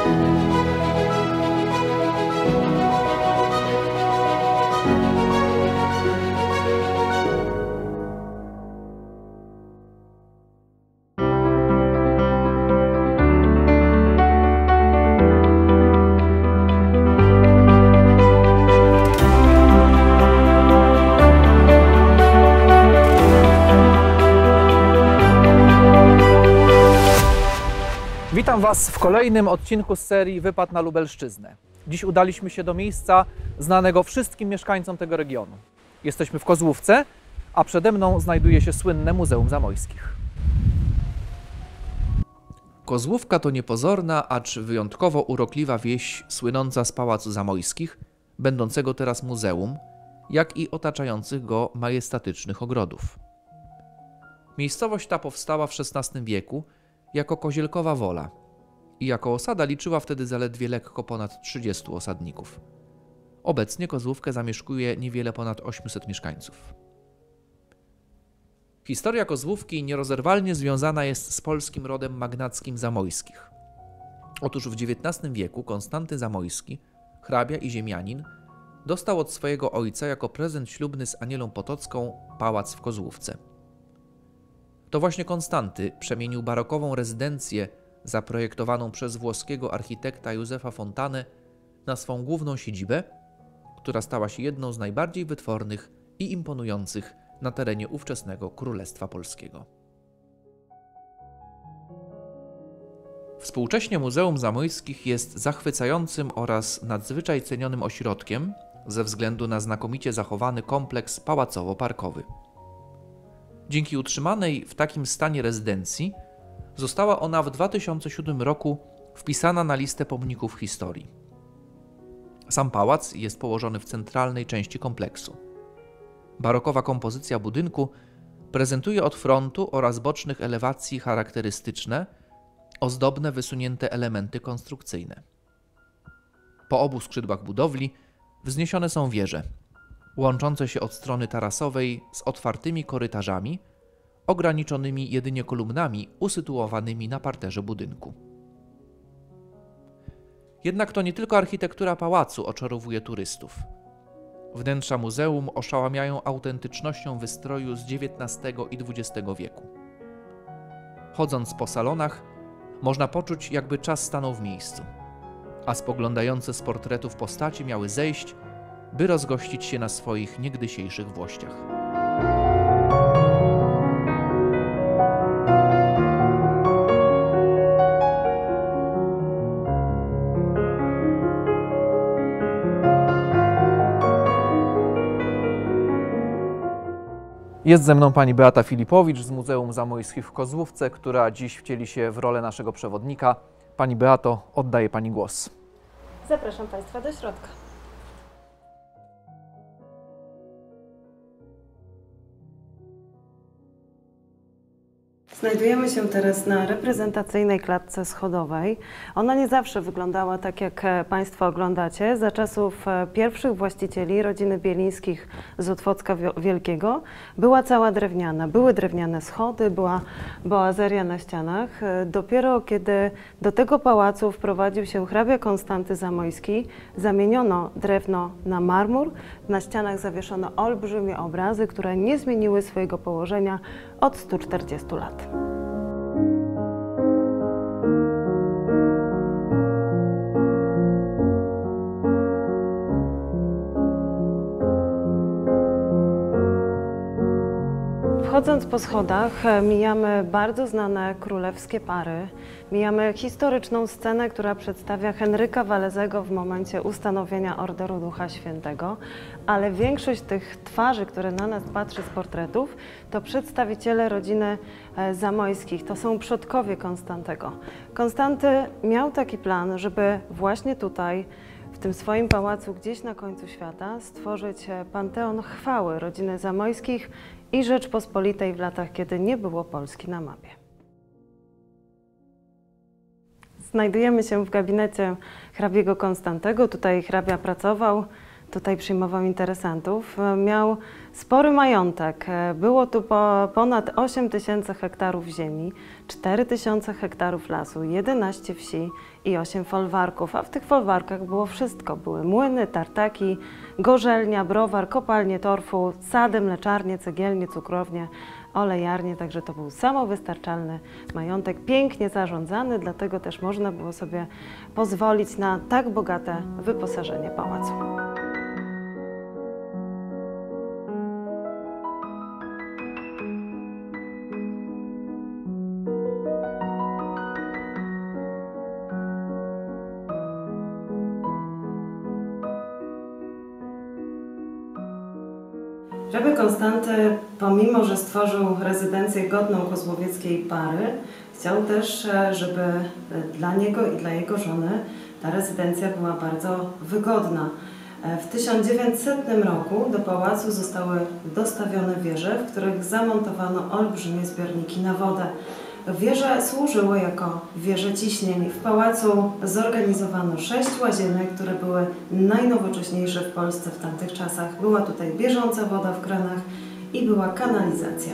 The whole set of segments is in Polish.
Witam Was w kolejnym odcinku z serii Wypad na Lubelszczyznę. Dziś udaliśmy się do miejsca znanego wszystkim mieszkańcom tego regionu. Jesteśmy w Kozłówce, a przede mną znajduje się słynne Muzeum Zamojskich. Kozłówka to niepozorna, acz wyjątkowo urokliwa wieś słynąca z Pałacu Zamojskich, będącego teraz muzeum, jak i otaczających go majestatycznych ogrodów. Miejscowość ta powstała w XVI wieku jako Kozielkowa Wola i jako osada liczyła wtedy zaledwie lekko ponad 30 osadników. Obecnie Kozłówkę zamieszkuje niewiele ponad 800 mieszkańców. Historia Kozłówki nierozerwalnie związana jest z polskim rodem magnackim Zamojskich. Otóż w XIX wieku Konstanty Zamojski, hrabia i ziemianin, dostał od swojego ojca jako prezent ślubny z Anielą Potocką pałac w Kozłówce. To właśnie Konstanty przemienił barokową rezydencję zaprojektowaną przez włoskiego architekta Józefa Fontanę na swą główną siedzibę, która stała się jedną z najbardziej wytwornych i imponujących na terenie ówczesnego Królestwa Polskiego. Współcześnie Muzeum Zamojskich jest zachwycającym oraz nadzwyczaj cenionym ośrodkiem ze względu na znakomicie zachowany kompleks pałacowo-parkowy. Dzięki utrzymanej w takim stanie rezydencji została ona w 2007 roku wpisana na listę pomników historii. Sam pałac jest położony w centralnej części kompleksu. Barokowa kompozycja budynku prezentuje od frontu oraz bocznych elewacji charakterystyczne, ozdobne wysunięte elementy konstrukcyjne. Po obu skrzydłach budowli wzniesione są wieże, łączące się od strony tarasowej z otwartymi korytarzami, ograniczonymi jedynie kolumnami usytuowanymi na parterze budynku. Jednak to nie tylko architektura pałacu oczarowuje turystów. Wnętrza muzeum oszałamiają autentycznością wystroju z XIX i XX wieku. Chodząc po salonach, można poczuć, jakby czas stanął w miejscu, a spoglądające z portretów postaci miały zejść, by rozgościć się na swoich niegdysiejszych włościach. Jest ze mną pani Beata Filipowicz z Muzeum Zamojskich w Kozłówce, która dziś wcieli się w rolę naszego przewodnika. Pani Beato, oddaję pani głos. Zapraszam Państwa do środka. Znajdujemy się teraz na reprezentacyjnej klatce schodowej. Ona nie zawsze wyglądała tak, jak Państwo oglądacie. Za czasów pierwszych właścicieli rodziny Bielińskich z Otwocka Wielkiego była cała drewniana. Były drewniane schody, była boazeria na ścianach. Dopiero kiedy do tego pałacu wprowadził się hrabia Konstanty Zamojski, zamieniono drewno na marmur. Na ścianach zawieszono olbrzymie obrazy, które nie zmieniły swojego położenia od 140 lat. Wchodząc po schodach mijamy bardzo znane królewskie pary, mijamy historyczną scenę, która przedstawia Henryka Walezego w momencie ustanowienia Orderu Ducha Świętego, ale większość tych twarzy, które na nas patrzy z portretów, to przedstawiciele rodziny Zamojskich, to są przodkowie Konstantego. Konstanty miał taki plan, żeby właśnie tutaj, w tym swoim pałacu gdzieś na końcu świata, stworzyć panteon chwały rodziny Zamojskich i Rzeczpospolitej w latach, kiedy nie było Polski na mapie. Znajdujemy się w gabinecie hrabiego Konstantego. Tutaj hrabia pracował tutaj przyjmował interesantów. Miał spory majątek. Było tu ponad 8 tysięcy hektarów ziemi, 4 tysiące hektarów lasu, 11 wsi i 8 folwarków. A w tych folwarkach było wszystko. Były młyny, tartaki, gorzelnia, browar, kopalnie torfu, sady, mleczarnie, cegielnie, cukrownie, olejarnie. Także to był samowystarczalny majątek, pięknie zarządzany, dlatego też można było sobie pozwolić na tak bogate wyposażenie pałacu. Hrabia Konstanty, pomimo że stworzył rezydencję godną kozłowieckiej pary, chciał też, żeby dla niego i dla jego żony ta rezydencja była bardzo wygodna. W 1900 roku do pałacu zostały dostawione wieże, w których zamontowano olbrzymie zbiorniki na wodę. Wieże służyły jako wieże ciśnień. W pałacu zorganizowano 6 łazienek, które były najnowocześniejsze w Polsce w tamtych czasach. Była tutaj bieżąca woda w kranach i była kanalizacja.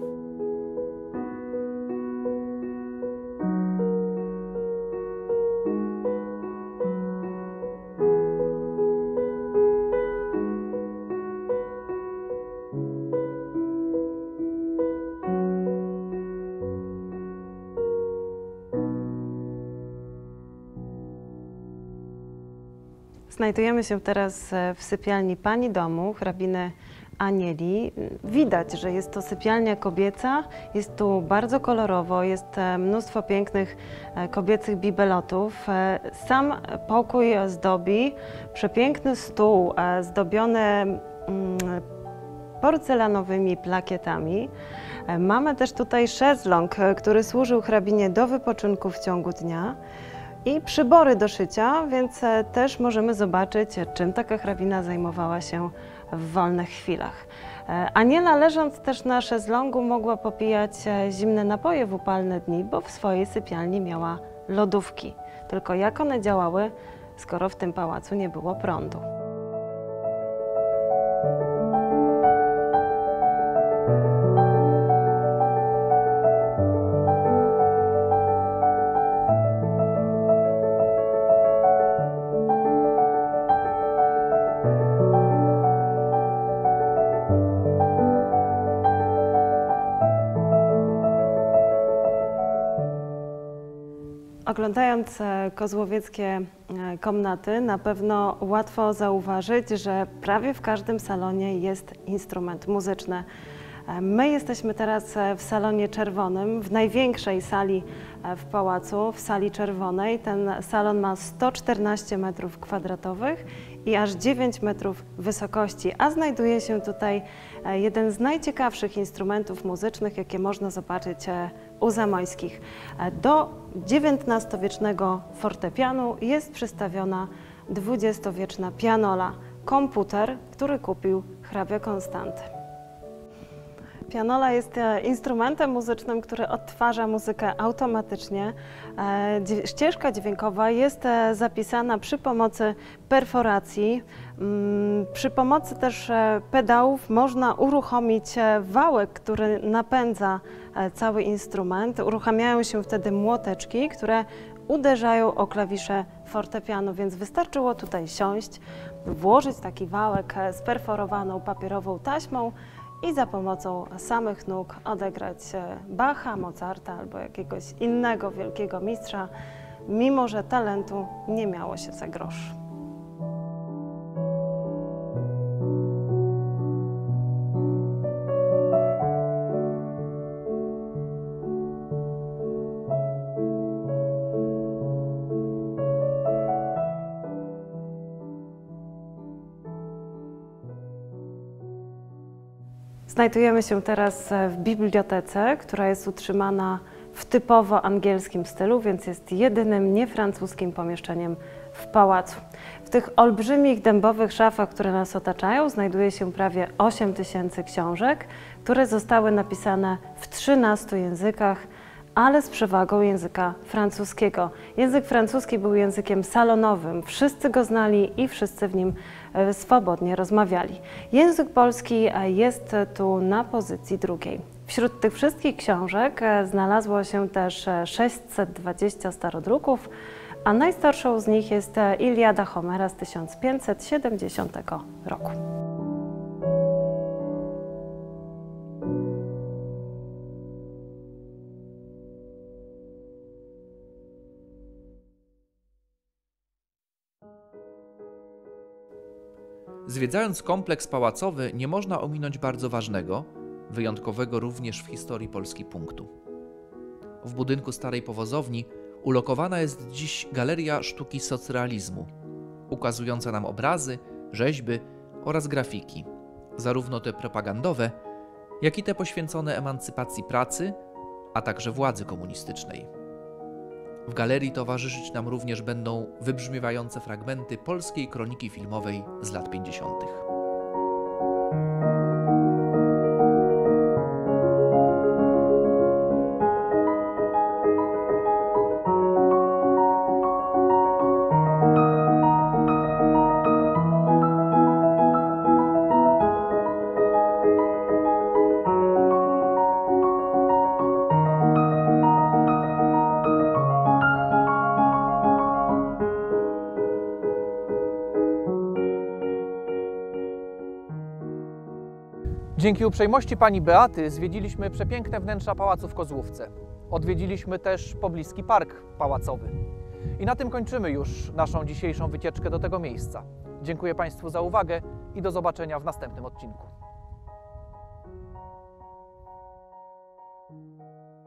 Znajdujemy się teraz w sypialni pani domu, hrabiny Anieli. Widać, że jest to sypialnia kobieca, jest tu bardzo kolorowo, jest mnóstwo pięknych kobiecych bibelotów. Sam pokój zdobi przepiękny stół zdobiony porcelanowymi plakietami. Mamy też tutaj szezlong, który służył hrabinie do wypoczynku w ciągu dnia. I przybory do szycia, więc też możemy zobaczyć, czym taka hrabina zajmowała się w wolnych chwilach. Aniela, leżąc też na szezlongu, mogła popijać zimne napoje w upalne dni, bo w swojej sypialni miała lodówki. Tylko jak one działały, skoro w tym pałacu nie było prądu? Oglądając kozłowieckie komnaty, na pewno łatwo zauważyć, że prawie w każdym salonie jest instrument muzyczny. My jesteśmy teraz w salonie czerwonym, w największej sali w pałacu, w sali czerwonej. Ten salon ma 114 m² i aż 9 metrów wysokości, a znajduje się tutaj jeden z najciekawszych instrumentów muzycznych, jakie można zobaczyć u Zamoyskich. Do XIX-wiecznego fortepianu jest przystawiona 20-wieczna pianola, komputer, który kupił hrabia Konstanty. Pianola jest instrumentem muzycznym, który odtwarza muzykę automatycznie. Ścieżka dźwiękowa jest zapisana przy pomocy perforacji. Przy pomocy też pedałów można uruchomić wałek, który napędza cały instrument. Uruchamiają się wtedy młoteczki, które uderzają o klawisze fortepianu, więc wystarczyło tutaj siąść, włożyć taki wałek z perforowaną papierową taśmą i za pomocą samych nóg odegrać Bacha, Mozarta albo jakiegoś innego wielkiego mistrza, mimo że talentu nie miało się za grosz. Znajdujemy się teraz w bibliotece, która jest utrzymana w typowo angielskim stylu, więc jest jedynym niefrancuskim pomieszczeniem w pałacu. W tych olbrzymich dębowych szafach, które nas otaczają, znajduje się prawie 8 tysięcy książek, które zostały napisane w 13 językach, ale z przewagą języka francuskiego. Język francuski był językiem salonowym, wszyscy go znali i wszyscy w nim swobodnie rozmawiali. Język polski jest tu na pozycji drugiej. Wśród tych wszystkich książek znalazło się też 620 starodruków, a najstarszą z nich jest Iliada Homera z 1570 roku. Zwiedzając kompleks pałacowy, nie można ominąć bardzo ważnego, wyjątkowego również w historii Polski punktu. W budynku starej powozowni ulokowana jest dziś Galeria Sztuki Socrealizmu, ukazująca nam obrazy, rzeźby oraz grafiki, zarówno te propagandowe, jak i te poświęcone emancypacji pracy, a także władzy komunistycznej. W galerii towarzyszyć nam również będą wybrzmiewające fragmenty polskiej kroniki filmowej z lat 50. Dzięki uprzejmości pani Beaty zwiedziliśmy przepiękne wnętrza pałacu w Kozłówce. Odwiedziliśmy też pobliski park pałacowy. I na tym kończymy już naszą dzisiejszą wycieczkę do tego miejsca. Dziękuję państwu za uwagę i do zobaczenia w następnym odcinku.